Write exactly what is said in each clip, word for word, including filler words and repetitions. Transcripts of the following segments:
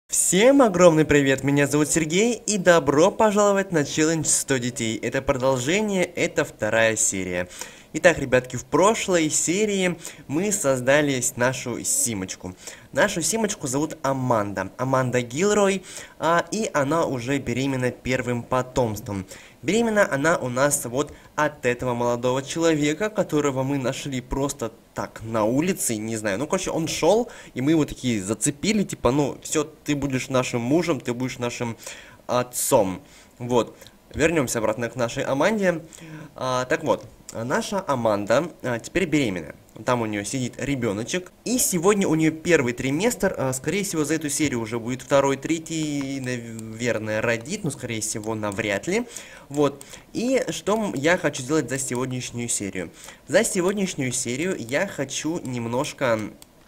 Всем огромный привет, меня зовут Сергей, и добро пожаловать на челлендж сто детей. Это продолжение, это вторая серия. Итак, ребятки, в прошлой серии мы создали нашу Симочку. Нашу Симочку зовут Аманда, Аманда Гилрой, а, и она уже беременна первым потомством. Беременна она у нас вот от этого молодого человека, которого мы нашли просто так на улице, не знаю. Ну, короче, он шел, и мы его такие зацепили, типа, ну, все, ты будешь нашим мужем, ты будешь нашим отцом. Вот. Вернемся обратно к нашей Аманде. А, так вот, наша Аманда а, теперь беременна. Там у нее сидит ребеночек. И сегодня у нее первый триместр. А, скорее всего, за эту серию уже будет второй, третий, наверное, родит. Но, скорее всего, навряд ли. Вот. И что я хочу сделать за сегодняшнюю серию? За сегодняшнюю серию я хочу немножко...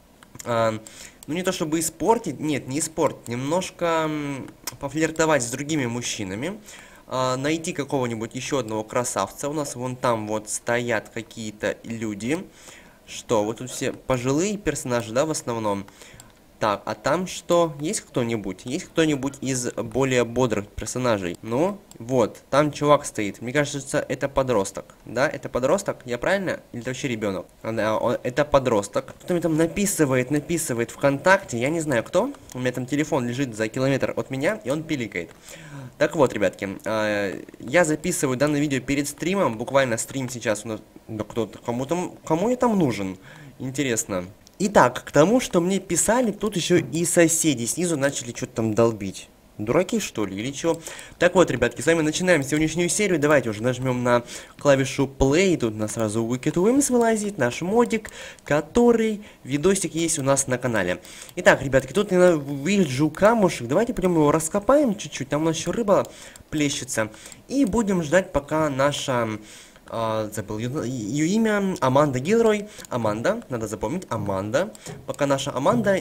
А, ну, не то чтобы испортить, нет, не испортить, немножко м, пофлиртовать с другими мужчинами. А, найти какого-нибудь еще одного красавца. У нас вон там вот стоят какие-то люди. Что, вот тут все пожилые персонажи, да, в основном. Так, а там что? Есть кто-нибудь? Есть кто-нибудь из более бодрых персонажей? Ну, вот, там чувак стоит. Мне кажется, это подросток. Да, это подросток? Я правильно? Или это вообще ребенок? Да, он, это подросток. Кто мне там написывает, написывает ВКонтакте, я не знаю кто. У меня там телефон лежит за километр от меня, и он пиликает. Так вот, ребятки, э, я записываю данное видео перед стримом. Буквально стрим сейчас у нас... Да кто-то, кому там... Кому я там нужен? Интересно. Итак, к тому, что мне писали, тут еще и соседи снизу начали что-то там долбить. Дураки, что ли, или что? Так вот, ребятки, с вами начинаем сегодняшнюю серию. Давайте уже нажмем на клавишу play. Тут у нас сразу Wicked Wimps вылазит, наш модик, который видосик есть у нас на канале. Итак, ребятки, тут я вижу камушек. Давайте пойдем его раскопаем чуть-чуть. Там у нас еще рыба плещется. И будем ждать, пока наша... Uh, забыл ее, ее имя, Аманда Гилрой. Аманда, надо запомнить, Аманда. Пока наша Аманда...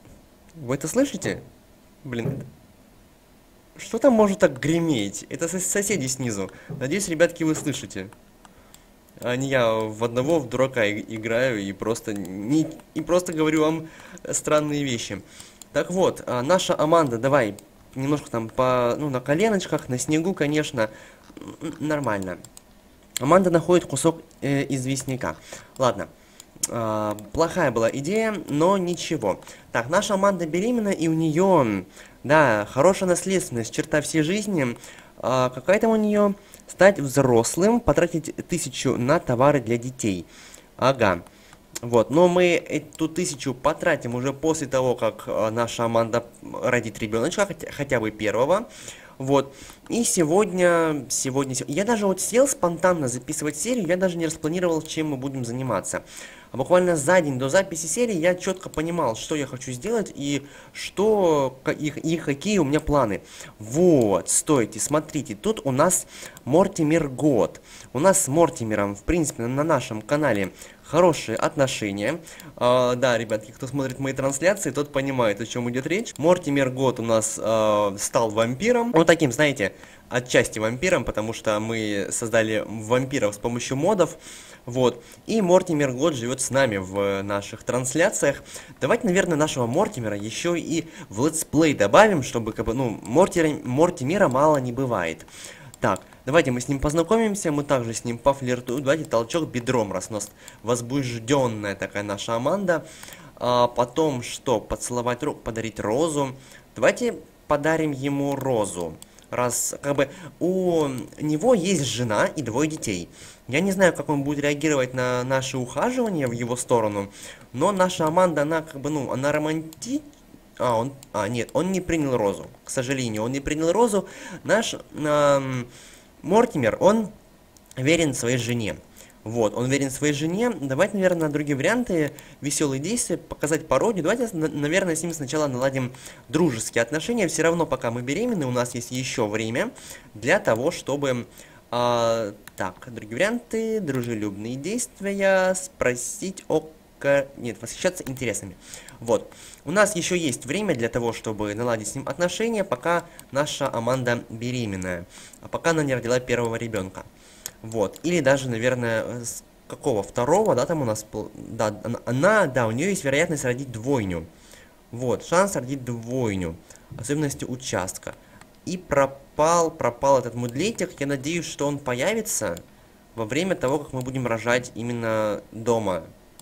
Вы это слышите? Блин, что там может так греметь? Это сос соседи снизу. Надеюсь, ребятки, вы слышите. А не я в одного в дурака играю и просто, не, и просто говорю вам странные вещи. Так вот, а, наша Аманда, давай, немножко там по, ну, на коленочках, на снегу, конечно, нормально. Аманда находит кусок э, известняка. Ладно. Э, плохая была идея, но ничего. Так, наша Аманда беременна, и у нее, да, хорошая наследственность, черта всей жизни. Э, какая там у нее? Стать взрослым, потратить тысячу на товары для детей. Ага. Вот, но мы эту тысячу потратим уже после того, как э, наша Аманда родит ребеночка, хотя, хотя бы первого. Вот, и сегодня, сегодня, я даже вот сел спонтанно записывать серию, я даже не распланировал, чем мы будем заниматься. А буквально за день до записи серии я четко понимал, что я хочу сделать и что, и, и какие у меня планы. Вот, стойте, смотрите, тут у нас Мортимер Год. У нас с Мортимером, в принципе, на нашем канале хорошие отношения. А, да, ребятки, кто смотрит мои трансляции, тот понимает, о чем идет речь. Мортимер Год у нас а, стал вампиром. Вот таким, знаете, отчасти вампиром, потому что мы создали вампиров с помощью модов. Вот. И Мортимер Год живет с нами в наших трансляциях. Давайте, наверное, нашего Мортимера еще и в летсплей добавим, чтобы, как бы, ну, Мортира, Мортимера мало не бывает. Так, давайте мы с ним познакомимся, мы также с ним пофлиртуем. Давайте толчок бедром, раз у нас возбужденная такая наша Аманда. А потом что? Поцеловать руку, подарить розу. Давайте подарим ему розу. Раз, как бы, у него есть жена и двое детей. Я не знаю, как он будет реагировать на наши ухаживания в его сторону, но наша Аманда, она, как бы, ну, она романтична. А, он... А, нет, он не принял розу. К сожалению, он не принял розу. Наш эм, Мортимер, он верен своей жене. Вот, он верен своей жене. Давайте, наверное, на другие варианты, веселые действия, показать пародию. Давайте, наверное, с ним сначала наладим дружеские отношения. Все равно, пока мы беременны, у нас есть еще время для того, чтобы... Э, так, другие варианты, дружелюбные действия, спросить о... Нет, восхищаться интересами. Вот. У нас еще есть время для того, чтобы наладить с ним отношения, пока наша Аманда беременная. А пока она не родила первого ребенка. Вот. Или даже, наверное, с какого? Второго, да, там у нас... Да, она, да, у нее есть вероятность родить двойню. Вот, шанс родить двойню. особенности участка. И пропал, пропал этот мудлетик. Я надеюсь, что он появится во время того, как мы будем рожать именно дома.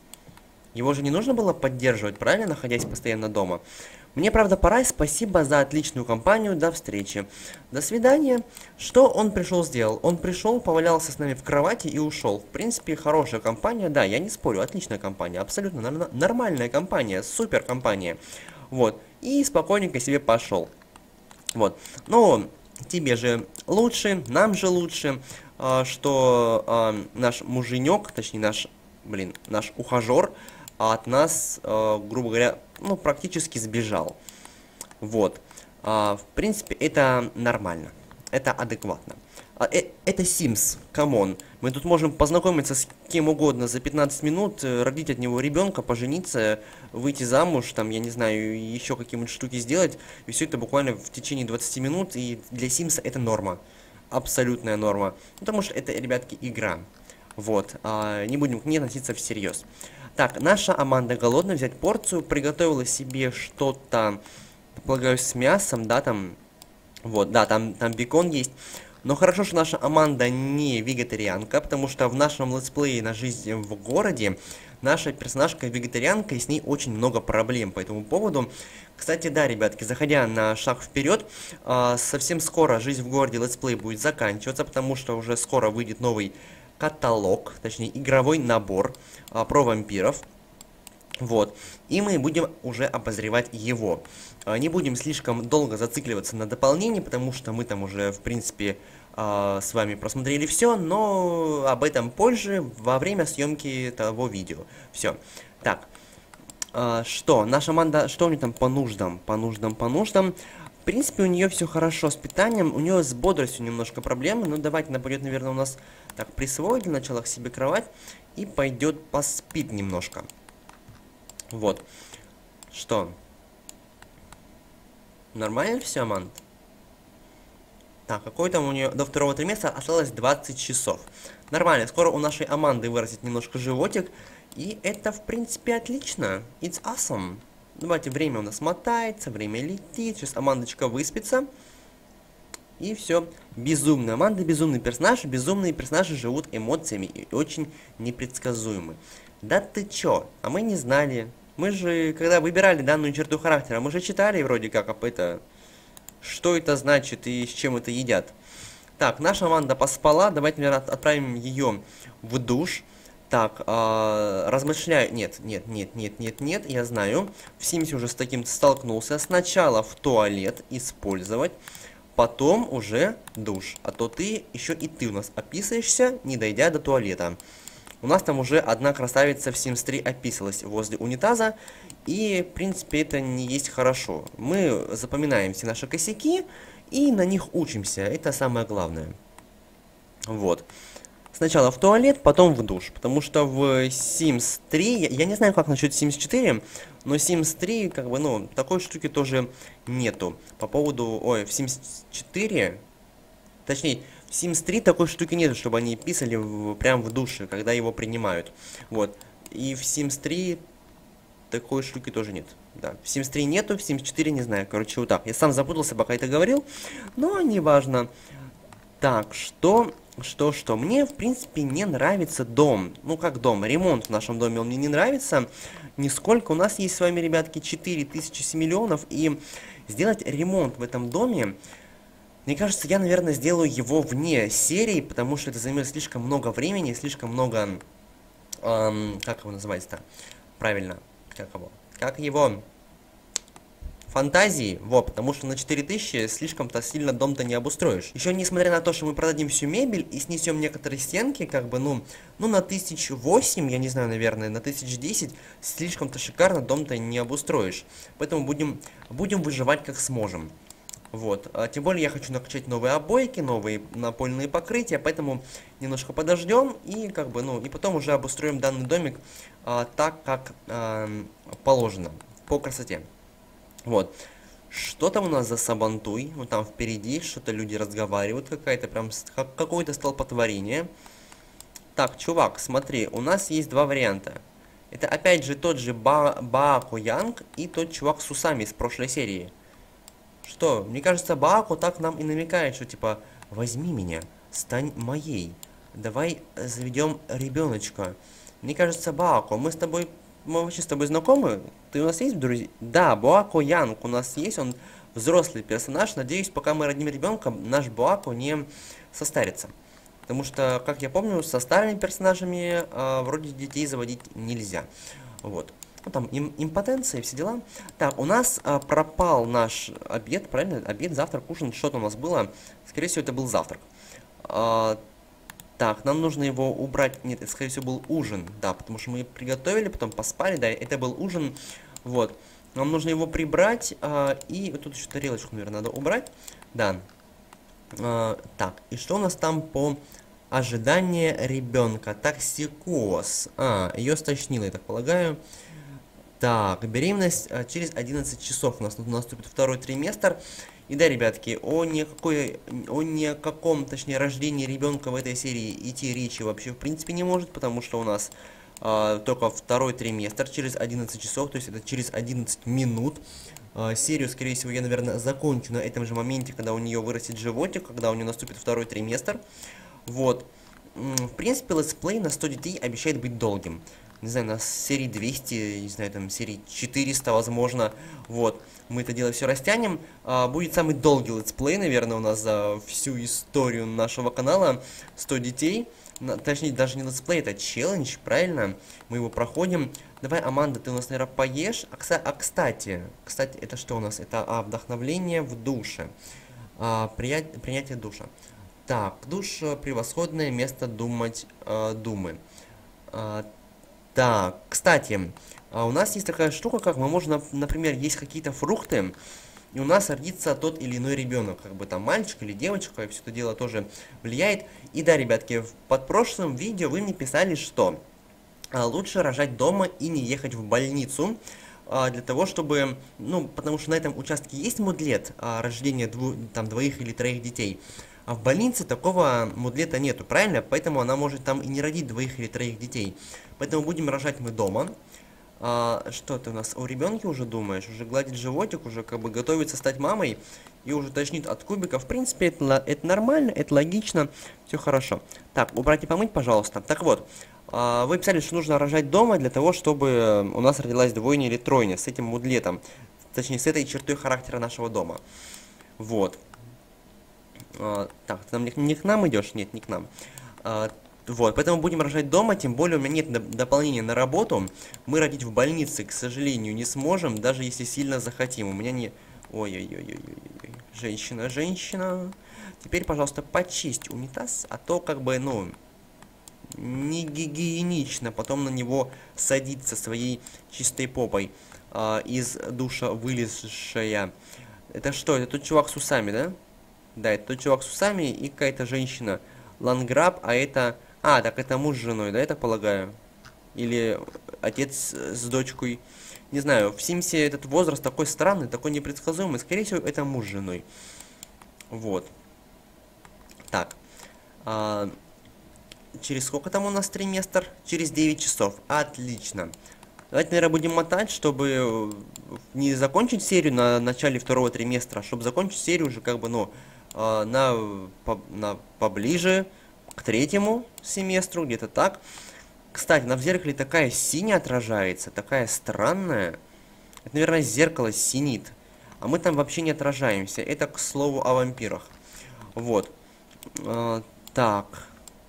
Его же не нужно было поддерживать, правильно, находясь постоянно дома? Мне, правда, пора. Спасибо за отличную компанию. До встречи. До свидания. Что он пришел сделал? Он пришел, повалялся с нами в кровати и ушел. В принципе, хорошая компания. Да, я не спорю. Отличная компания. Абсолютно нор- нормальная компания. Супер компания. Вот. И спокойненько себе пошел. Вот. Ну, тебе же лучше, нам же лучше, а, что а, наш муженек, точнее наш, блин, наш ухажер от нас, а, грубо говоря, ну, практически сбежал. Вот. А, в принципе, это нормально. Это адекватно. А, э, это Sims, камон. Мы тут можем познакомиться с кем угодно за пятнадцать минут, э, родить от него ребенка, пожениться, выйти замуж, там, я не знаю, еще какие-нибудь штуки сделать. И все это буквально в течение двадцати минут. И для Sims это норма. Абсолютная норма. Потому что это, ребятки, игра. Вот. А, не будем к ней относиться всерьез. Так, наша Аманда голодная, взять порцию, приготовила себе что-то, полагаю, с мясом, да, там, вот, да, там, там бекон есть. Но хорошо, что наша Аманда не вегетарианка, потому что в нашем летсплее на жизнь в городе наша персонажка вегетарианка, и с ней очень много проблем по этому поводу. Кстати, да, ребятки, заходя на шаг вперед, э, совсем скоро жизнь в городе летсплей будет заканчиваться, потому что уже скоро выйдет новый каталог, точнее игровой набор а, про вампиров. Вот. И мы будем уже обозревать его. А, не будем слишком долго зацикливаться на дополнении, потому что мы там уже, в принципе, а, с вами просмотрели все, но об этом позже, во время съемки того видео. Все. Так. А, что? Наша Аманда, что у нее там по нуждам? По нуждам, по нуждам. В принципе, у нее все хорошо с питанием, у нее с бодростью немножко проблемы, но давайте она пойдет, наверное, у нас так присвоит для начала к себе кровать и пойдет поспит немножко. Вот. Что? Нормально все, Аманд? Так, какой там у нее до второго триместра осталось двадцать часов. Нормально, скоро у нашей Аманды вырастет немножко животик, и это, в принципе, отлично. It's awesome. Давайте, время у нас мотается, время летит, сейчас Амандочка выспится. И все. Безумная Аманда, безумный персонаж. Безумные персонажи живут эмоциями и очень непредсказуемы. Да ты чё? А мы не знали. Мы же, когда выбирали данную черту характера, мы же читали вроде как об это, что это значит и с чем это едят. Так, наша Аманда поспала. Давайте, наверное, отправим ее в душ. Так, э, размышляю... Нет, нет, нет, нет, нет, нет, я знаю. В Симсе уже с таким столкнулся. Сначала в туалет использовать, потом уже душ. А то ты, еще и ты у нас описываешься, не дойдя до туалета. У нас там уже одна красавица в Sims три описалась возле унитаза. И, в принципе, это не есть хорошо. Мы запоминаем все наши косяки и на них учимся. Это самое главное. Вот. Сначала в туалет, потом в душ. Потому что в Sims три, я, я не знаю, как насчет Sims четыре, но Sims три, как бы, ну, такой штуки тоже нету. По поводу, ой, в Sims четыре, точнее, в Sims три такой штуки нету, чтобы они писали в, прям в душе, когда его принимают. Вот. И в Sims три такой штуки тоже нет. Да, в Sims три нету, в Sims четыре не знаю. Короче, вот так. Я сам запутался, пока это говорил, но неважно. Так, что... Что, что? Мне, в принципе, не нравится дом. Ну, как дом? Ремонт в нашем доме, он мне не нравится. Нисколько. У нас есть с вами, ребятки, четыре тысячи миллионов. И сделать ремонт в этом доме, мне кажется, я, наверное, сделаю его вне серии, потому что это займет слишком много времени, слишком много... Эм, как его называется-то? Правильно. Как его? Как его... Фантазии, вот, потому что на четыре тысячи слишком-то сильно дом-то не обустроишь. Еще несмотря на то, что мы продадим всю мебель и снесем некоторые стенки, как бы, ну, ну на тысяч восемь, я не знаю, наверное, на тысяч десять слишком-то шикарно дом-то не обустроишь. Поэтому будем, будем выживать как сможем. Вот, а, тем более я хочу накачать новые обойки, новые напольные покрытия, поэтому немножко подождем и как бы, ну, и потом уже обустроим данный домик а, так, как а, положено, по красоте. Вот. Что там у нас за сабантуй? Вот там впереди что-то люди разговаривают. Какая-то прям... Какое-то столпотворение. Так, чувак, смотри. У нас есть два варианта. Это опять же тот же Ба Баако Янг и тот чувак с усами из прошлой серии. Что? Мне кажется, Бааку так нам и намекает, что типа, возьми меня, стань моей. Давай заведем ребеночка. Мне кажется, Бааку, мы с тобой, мы вообще с тобой знакомы? Ты у нас есть друзья? Да, Бааку Янг у нас есть, он взрослый персонаж. Надеюсь, пока мы родим ребенка, наш Бааку не состарится. Потому что, как я помню, со старыми персонажами э, вроде детей заводить нельзя. Вот. Ну, там им, импотенция, все дела. Так, у нас а, пропал наш обед, правильно? Обед, завтрак, ужин, что-то у нас было. Скорее всего, это был завтрак. А, так, нам нужно его убрать. Нет, это, скорее всего, был ужин. Да, потому что мы приготовили, потом поспали, да, это был ужин. Вот. Нам нужно его прибрать. А, и вот тут еще тарелочку, наверное, надо убрать. Да. А, так, и что у нас там по ожиданию ребенка? Токсикоз. А, ее стошнило, я так полагаю. Так, беременность а, через одиннадцать часов у нас тут наступит второй триместр. И да, ребятки, о никакой, о никаком, точнее, рождении ребенка в этой серии идти речи вообще в принципе не может, потому что у нас а, только второй триместр через одиннадцать часов, то есть это через одиннадцать минут. А, серию, скорее всего, я, наверное, закончу на этом же моменте, когда у нее вырастет животик, когда у нее наступит второй триместр. Вот. В принципе, летсплей на сто детей обещает быть долгим. Не знаю, на серии двести, не знаю, там, серии четыреста, возможно. Вот. Мы это дело все растянем. А, будет самый долгий летсплей, наверное, у нас за всю историю нашего канала. сто детей. На, точнее, даже не летсплей, это челлендж, правильно? Мы его проходим. Давай, Аманда, ты у нас, наверное, поешь. А, а кстати, кстати, это что у нас? Это а, вдохновление в душе. А, приять, принятие душа. Так, душ — превосходное место думать э, думы. А, так, кстати, а у нас есть такая штука, как мы можем, например, есть какие-то фрукты, и у нас родится тот или иной ребенок, как бы там мальчик или девочка, и все это дело тоже влияет. И да, ребятки, под прошлым видео вы мне писали, что а, лучше рожать дома и не ехать в больницу, а, для того, чтобы, ну, потому что на этом участке есть мудлет а, рождения дву, там, двоих или троих детей. А в больнице такого мудлета нету, правильно? Поэтому она может там и не родить двоих или троих детей. Поэтому будем рожать мы дома. А, что ты у нас о ребенке уже думаешь? Уже гладит животик, уже как бы готовится стать мамой. И уже тошнит от кубика. В принципе, это, это нормально, это логично. Все хорошо. Так, убрать и помыть, пожалуйста. Так вот, а, вы писали, что нужно рожать дома для того, чтобы у нас родилась двойня или тройня с этим мудлетом. Точнее, с этой чертой характера нашего дома. Вот. Uh, так, ты нам не, не к нам идешь? Нет, не к нам. Uh, вот, поэтому будем рожать дома, тем более у меня нет доп дополнения на работу. Мы родить в больнице, к сожалению, не сможем, даже если сильно захотим. У меня не... Ой-ой-ой-ой-ой-ой. Женщина, женщина. Теперь, пожалуйста, почисть унитаз, а то, как бы, ну, не гигиенично потом на него садиться своей чистой попой uh, из душа вылезшая. Это что? Это тот чувак с усами, да? Да, это тот чувак с усами и какая-то женщина. Ланграб, а это... А, так это муж с женой, да, я так полагаю? Или отец с дочкой. Не знаю, в Симсе этот возраст такой странный, такой непредсказуемый. Скорее всего, это муж с женой. Вот. Так. А, через сколько там у нас триместр? Через девять часов. Отлично. Давайте, наверное, будем мотать, чтобы не закончить серию на начале второго триместра, а чтобы закончить серию уже как бы, ну... На, по, на поближе к третьему семестру, где-то так. Кстати, на в зеркале такая синяя отражается, такая странная. Это, наверное, зеркало синит. А мы там вообще не отражаемся. Это, к слову, о вампирах. Вот. А, так.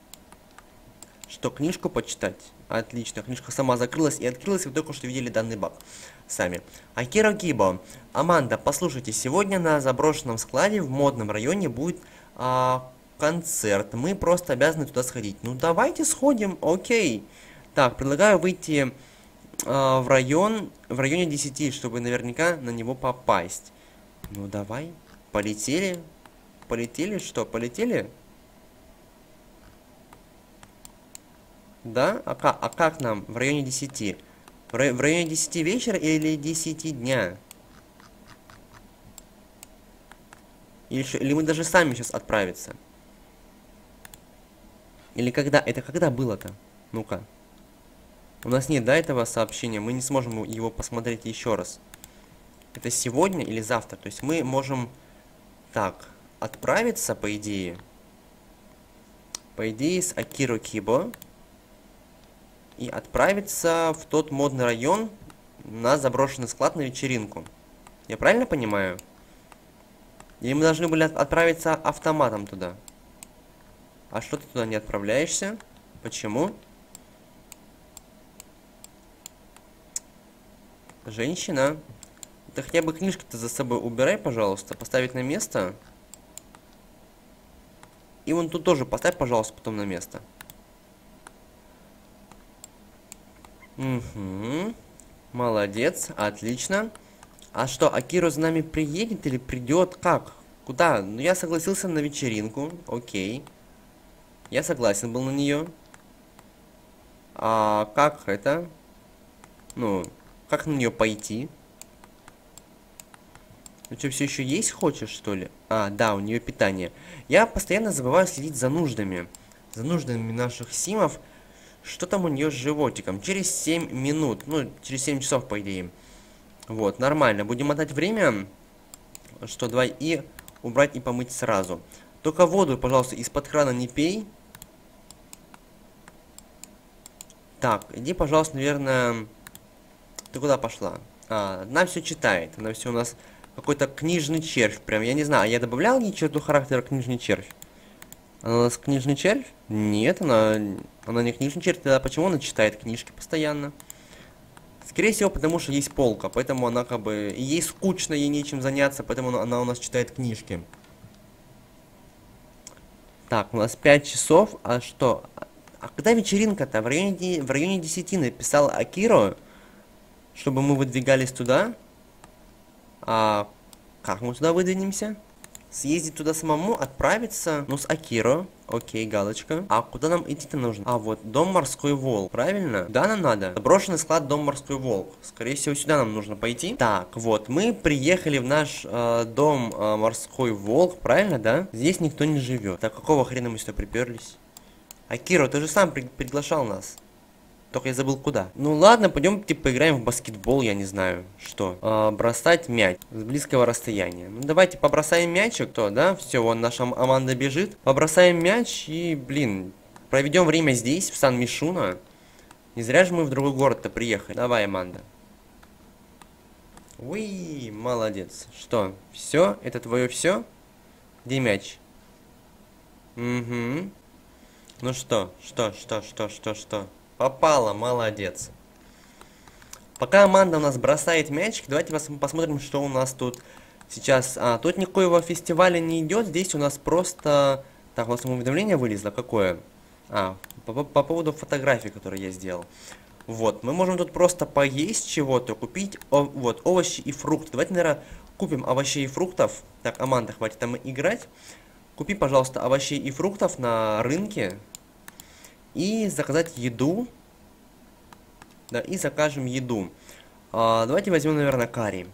Что, книжку почитать? Отлично, книжка сама закрылась и открылась, вы только что видели данный баг сами. Акира Кибо. Аманда, послушайте, сегодня на заброшенном складе в модном районе будет а, концерт. Мы просто обязаны туда сходить. Ну, давайте сходим, окей. Так, предлагаю выйти а, в район, в районе десяти, чтобы наверняка на него попасть. Ну, давай, полетели. Полетели, что, полетели? Да? А, а как нам? В районе десяти. В, рай в районе десяти вечера или десяти дня? Или, или мы даже сами сейчас отправиться? Или когда? Это когда было-то? Ну-ка. У нас нет, да, этого сообщения? Мы не сможем его посмотреть еще раз. Это сегодня или завтра? То есть мы можем, так, отправиться, по идее. По идее, с Акиро Кибо. И отправиться в тот модный район на заброшенный склад на вечеринку. Я правильно понимаю? Или мы должны были от отправиться автоматом туда? А что ты туда не отправляешься? Почему? Женщина. Ты хотя бы книжку-то за собой убирай, пожалуйста. Поставить на место. И вон тут тоже поставь, пожалуйста, потом на место. Угу. Молодец, отлично. А что, Акиро за нами приедет или придет? Как? Куда? Ну, я согласился на вечеринку. Окей. Я согласен был на нее. А как это? Ну, как на нее пойти? Ну что, все еще есть хочешь, что ли? А, да, у нее питание. Я постоянно забываю следить за нуждами. За нуждами наших симов. Что там у нее с животиком? Через семь минут. Ну, через семь часов, по идее. Вот, нормально. Будем отдать время. Что, давай и убрать и помыть сразу. Только воду, пожалуйста, из-под крана не пей. Так, иди, пожалуйста, наверное... Ты куда пошла? А, она все читает. Она все у нас... Какой-то книжный червь. Прям, я не знаю, я добавлял ей черту характера книжный червь? Она у нас книжный червь? Нет, она... Она не книжный червь. Тогда почему она читает книжки постоянно? Скорее всего, потому что есть полка. Поэтому она как бы... И ей скучно, ей нечем заняться. Поэтому она, она у нас читает книжки. Так, у нас пять часов. А что? А когда вечеринка-то? В районе, в районе десяти написал Акиро, чтобы мы выдвигались туда. А как мы туда выдвинемся? Съездить туда самому, отправиться, ну, с Акиро. Окей, галочка. А куда нам идти-то нужно? А, вот, дом Морской Волк, правильно? Куда нам надо? Заброшенный склад, дом Морской Волк. Скорее всего, сюда нам нужно пойти. Так, вот, мы приехали в наш э, дом э, Морской Волк, правильно, да? Здесь никто не живет. Так, какого хрена мы сюда приперлись? Акиро, ты же сам при приглашал нас. Только я забыл куда. Ну ладно, пойдемте поиграем в баскетбол, я не знаю, что. А, бросать мяч с близкого расстояния. Ну давайте побросаем мячик, то, да? Все, вон наша Аманда бежит. Побросаем мяч и, блин, проведем время здесь, в Сан-Мишуно. Не зря же мы в другой город-то приехали. Давай, Аманда. Уи, молодец. Что, все? Это твое все? Где мяч? Угу. Ну что, что, что, что, что, что? Попала, молодец. Пока Аманда у нас бросает мячик, давайте посмотрим, что у нас тут сейчас. А, тут никакого фестиваля не идет, здесь у нас просто... Так, у нас уведомление вылезло, какое? А, по, по, по поводу фотографий, которые я сделал. Вот, мы можем тут просто поесть чего-то, купить о, вот, овощи и фрукты. Давайте, наверное, купим овощей и фруктов. Так, Аманда, хватит там играть. Купи, пожалуйста, овощей и фруктов на рынке. И заказать еду. Да, и закажем еду. А, давайте возьмем, наверное, карри.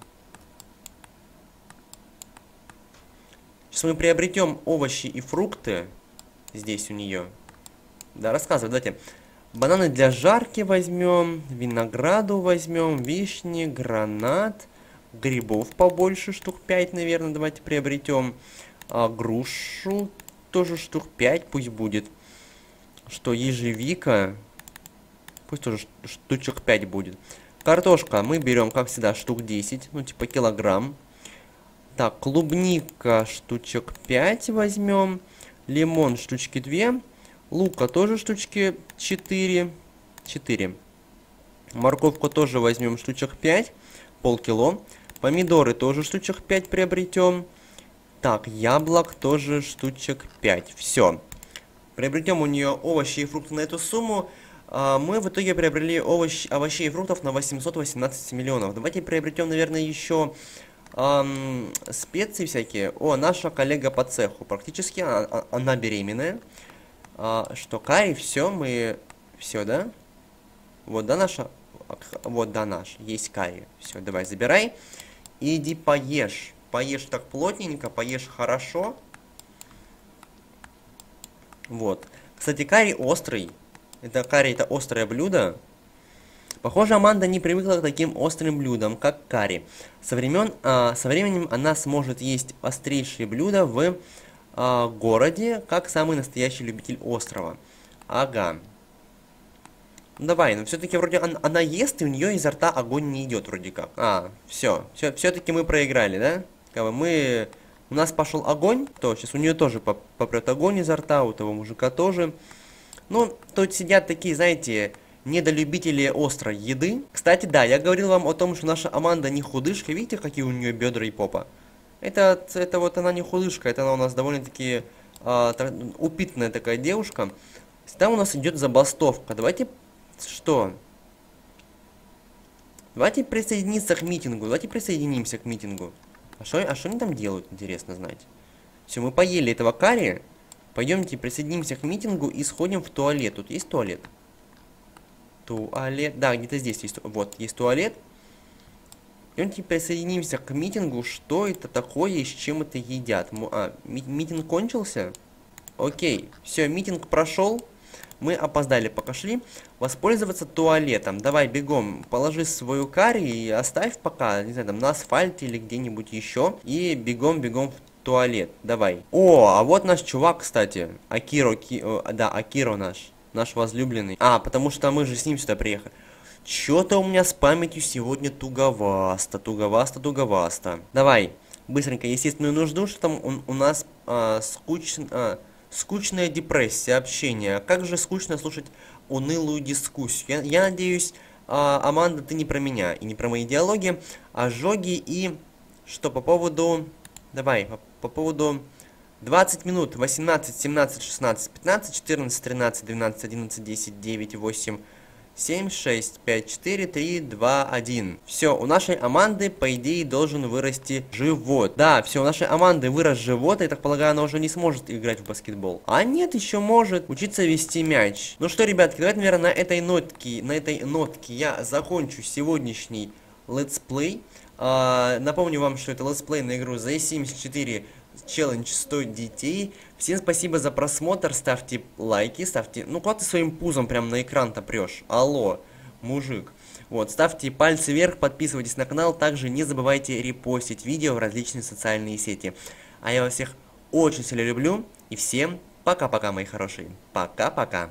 Сейчас мы приобретем овощи и фрукты. Здесь у нее. Да, рассказывай, давайте. Бананы для жарки возьмем. Винограду возьмем. Вишни, гранат. Грибов побольше, штук пять, наверное, давайте приобретем. А, грушу тоже штук пять пусть будет. Что, ежевика, пусть тоже штучек пять будет. Картошка мы берем, как всегда, штук десять, ну типа килограмм. Так, клубника штучек пять возьмем. Лимон штучки две. Лука тоже штучки четыре. четыре. Морковку тоже возьмем штучек пять, полкило. Помидоры тоже штучек пять приобретем. Так, яблок тоже штучек пять. Все. Приобретем у нее овощи и фрукты на эту сумму. А, мы в итоге приобрели овощ, овощей и фруктов на восемьсот восемнадцать миллионов. Давайте приобретем, наверное, еще эм, специи всякие. О, наша коллега по цеху. Практически она, она беременная. А, что, карри, все, мы... Все, да? Вот, да, наша... Вот, да, наш. Есть карри. Все, давай, забирай. Иди поешь. Поешь так плотненько, поешь хорошо. Вот. Кстати, карри острый. Это карри, это острое блюдо. Похоже, Аманда не привыкла к таким острым блюдам, как карри. Со, времен, а, со временем она сможет есть острейшие блюда в а, городе, как самый настоящий любитель острова. Ага. Ну давай, но все-таки вроде он, она ест, и у нее изо рта огонь не идет вроде как. А, все, все, все-таки мы проиграли, да? Как бы мы... У нас пошел огонь, то сейчас у нее тоже попрет огонь изо рта, у того мужика тоже. Ну, тут сидят такие, знаете, недолюбители острой еды. Кстати, да, я говорил вам о том, что наша Аманда не худышка. Видите, какие у нее бедра и попа? Это, это вот она не худышка, это она у нас довольно-таки а, упитанная такая девушка. Там у нас идет забастовка. Давайте... Что? Давайте присоединиться к митингу. Давайте присоединимся к митингу. А что а шо они там делают, интересно знать. Все, мы поели этого карри. Пойдемте присоединимся к митингу и сходим в туалет. Тут есть туалет? Туалет. Да, где-то здесь есть. Вот, есть туалет. Пойдемте присоединимся к митингу. Что это такое и с чем это едят? А, ми митинг кончился? Окей. Все, митинг прошел. Мы опоздали, пока шли. Воспользоваться туалетом. Давай, бегом, положи свою карри и оставь пока, не знаю, там на асфальте или где-нибудь еще. И бегом-бегом в туалет. Давай. О, а вот наш чувак, кстати. Акиро, ки, о, да, Акиро наш. Наш возлюбленный. А, потому что мы же с ним сюда приехали. Чё-то у меня с памятью сегодня туговасто, туговасто, туговасто. Давай, быстренько, естественную нужду, что там у, у нас а, скучно... А, скучная депрессия, общение. Как же скучно слушать унылую дискуссию. Я, я надеюсь, а, Аманда, ты не про меня и не про мои диалоги, а жоги и... Что по поводу... Давай, по, по поводу... двадцать минут, восемнадцать, семнадцать, шестнадцать, пятнадцать, четырнадцать, тринадцать, двенадцать, одиннадцать, десять, девять, восемь, семь, шесть, пять, четыре, три, два, один. Все, у нашей Аманды, по идее, должен вырасти живот. Да, все, у нашей Аманды вырос живот, и, я так полагаю, она уже не сможет играть в баскетбол. А нет, еще может учиться вести мяч. Ну что, ребятки, давайте, наверное, на этой нотке, на этой нотке я закончу сегодняшний летсплей. А, напомню вам, что это летсплей на игру The Sims четыре Challenge сто детей. Всем спасибо за просмотр, ставьте лайки, ставьте... Ну, куда ты своим пузом прям на экран-то прешь? Алло, мужик. Вот, ставьте пальцы вверх, подписывайтесь на канал, также не забывайте репостить видео в различные социальные сети. А я вас всех очень сильно люблю, и всем пока-пока, мои хорошие. Пока-пока.